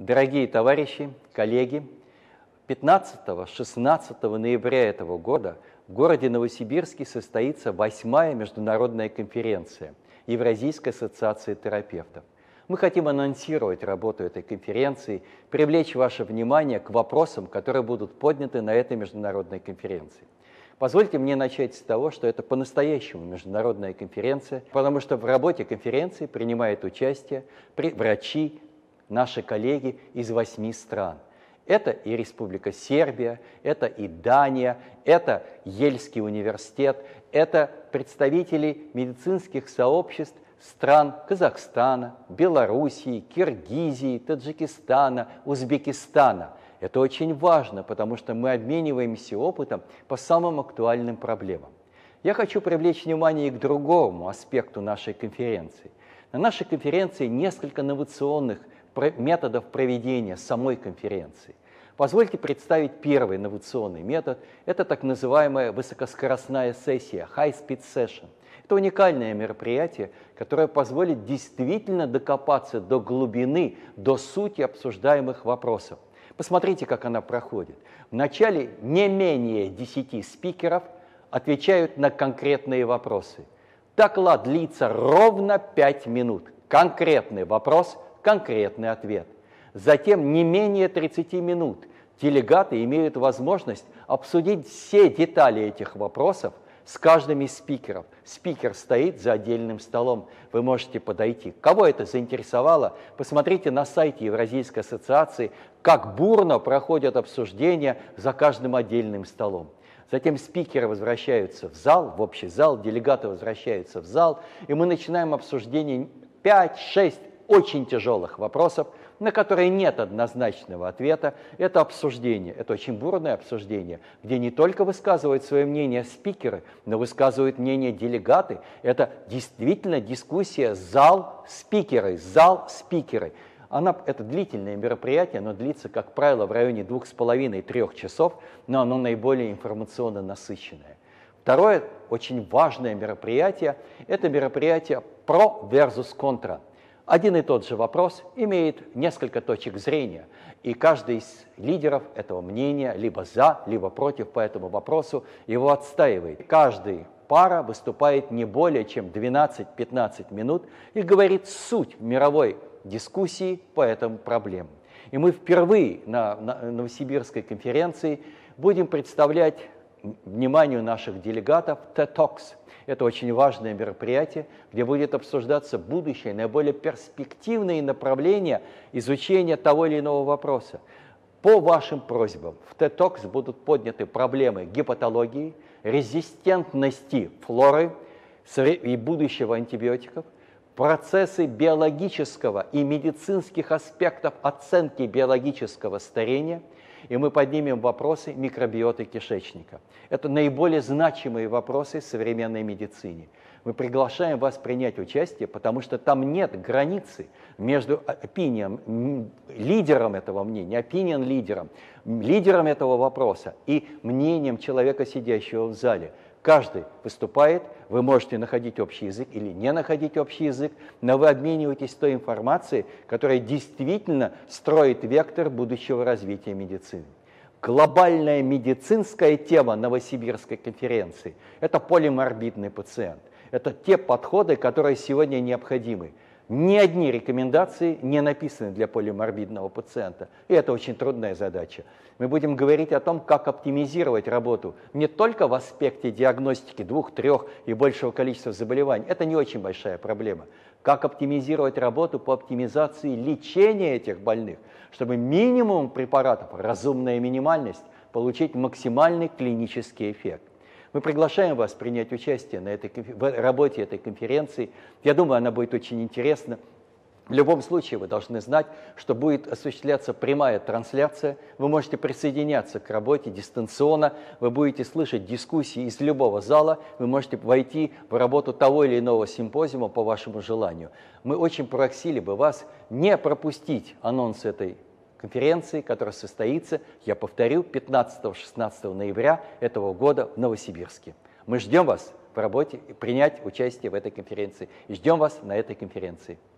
Дорогие товарищи, коллеги, 15-16 ноября этого года в городе Новосибирске состоится 8-я международная конференция Евразийской ассоциации терапевтов. Мы хотим анонсировать работу этой конференции, привлечь ваше внимание к вопросам, которые будут подняты на этой международной конференции. Позвольте мне начать с того, что это по-настоящему международная конференция, потому что в работе конференции принимают участие врачи, наши коллеги из 8 стран. Это и Республика Сербия, это и Дания, это Ельский университет, это представители медицинских сообществ стран Казахстана, Белоруссии, Киргизии, Таджикистана, Узбекистана. Это очень важно, потому что мы обмениваемся опытом по самым актуальным проблемам. Я хочу привлечь внимание и к другому аспекту нашей конференции. На нашей конференции несколько инновационных методов проведения самой конференции. Позвольте представить первый инновационный метод. Это так называемая высокоскоростная сессия, High Speed Session. Это уникальное мероприятие, которое позволит действительно докопаться до глубины, до сути обсуждаемых вопросов. Посмотрите, как она проходит. Вначале не менее 10 спикеров отвечают на конкретные вопросы. Доклад длится ровно 5 минут. Конкретный вопрос, конкретный ответ. Затем не менее 30 минут делегаты имеют возможность обсудить все детали этих вопросов с каждым из спикеров. Спикер стоит за отдельным столом, вы можете подойти. Кого это заинтересовало, посмотрите на сайте Евразийской ассоциации, как бурно проходят обсуждения за каждым отдельным столом. Затем спикеры возвращаются в зал, в общий зал, делегаты возвращаются в зал, и мы начинаем обсуждение 5-6 очень тяжелых вопросов, на которые нет однозначного ответа. Это обсуждение, это очень бурное обсуждение, где не только высказывают свое мнение спикеры, но высказывают мнение делегаты. Это действительно дискуссия зал-спикеры, зал-спикеры. Это длительное мероприятие, оно длится, как правило, в районе 2,5-3 часов, но оно наиболее информационно насыщенное. Второе очень важное мероприятие – это мероприятие про versus контра. Один и тот же вопрос имеет несколько точек зрения, и каждый из лидеров этого мнения либо за, либо против по этому вопросу его отстаивает. Каждая пара выступает не более чем 12-15 минут и говорит суть мировой дискуссии по этим проблемам. И мы впервые на Новосибирской конференции будем представлять вниманию наших делегатов TED Talks. Это очень важное мероприятие, где будет обсуждаться будущее, наиболее перспективные направления изучения того или иного вопроса. По вашим просьбам в TED Talks будут подняты проблемы гепатологии, резистентности флоры и будущего антибиотиков, процессы биологического и медицинских аспектов оценки биологического старения, и мы поднимем вопросы микробиоты кишечника. Это наиболее значимые вопросы в современной медицине. Мы приглашаем вас принять участие, потому что там нет границы между лидером этого мнения, лидером этого вопроса и мнением человека, сидящего в зале. Каждый выступает, вы можете находить общий язык или не находить общий язык, но вы обмениваетесь той информацией, которая действительно строит вектор будущего развития медицины. Глобальная медицинская тема Новосибирской конференции – это полиморбидный пациент. Это те подходы, которые сегодня необходимы. Ни одни рекомендации не написаны для полиморбидного пациента. И это очень трудная задача. Мы будем говорить о том, как оптимизировать работу не только в аспекте диагностики 2, 3 и большего количества заболеваний. Это не очень большая проблема. Как оптимизировать работу по оптимизации лечения этих больных, чтобы минимум препаратов, разумная минимальность, получить максимальный клинический эффект. Мы приглашаем вас принять участие в работе этой конференции. Я думаю, она будет очень интересна. В любом случае, вы должны знать, что будет осуществляться прямая трансляция. Вы можете присоединяться к работе дистанционно, вы будете слышать дискуссии из любого зала, вы можете войти в работу того или иного симпозиума по вашему желанию. Мы очень просили бы вас не пропустить анонс этой конференции, которая состоится, я повторю, 15-16 ноября этого года в Новосибирске. Мы ждем вас в работе и принять участие в этой конференции. И ждем вас на этой конференции.